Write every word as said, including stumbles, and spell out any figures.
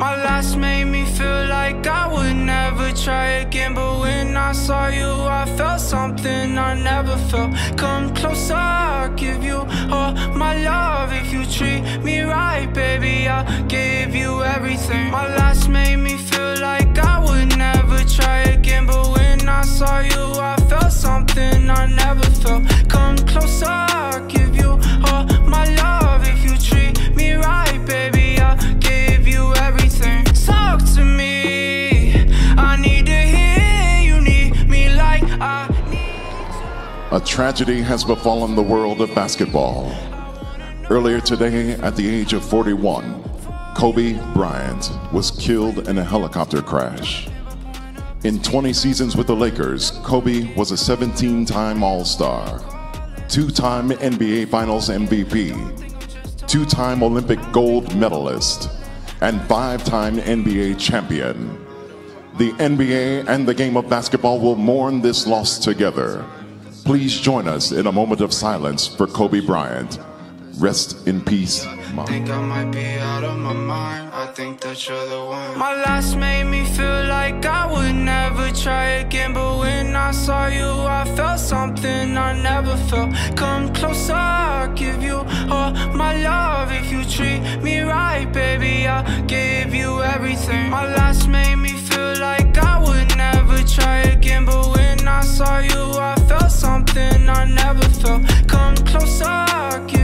My last made me feel like I would never try again, but when I saw you, I felt something I never felt. Come closer, I'll give you all my love. If you treat me right, baby, I'll give you everything. My last made me feel like I would never try again, but when I saw you, I felt something I never felt. Come closer, I'll give you all my love. If you treat me right, baby, I'll give you everything. Talk to me, I need to hear you need me like I need. A tragedy has befallen the world of basketball. Earlier today, at the age of forty-one, Kobe Bryant was killed in a helicopter crash. In twenty seasons with the Lakers, Kobe was a seventeen-time All-Star, two-time N B A Finals M V P, two-time Olympic gold medalist, and five-time N B A champion. The N B A and the game of basketball will mourn this loss together. Please join us in a moment of silence for Kobe Bryant. Rest in peace, Mom. I think I might be out of my mind. I think that you're the one. My last made me feel like I would never try again, but when I saw you, I felt something I never felt. Come closer, I'll give you all my love. If you treat me right, baby, I'll give you everything. My last made me feel like I would never try again, but when I saw you, I felt something I never felt. Come closer, I'll give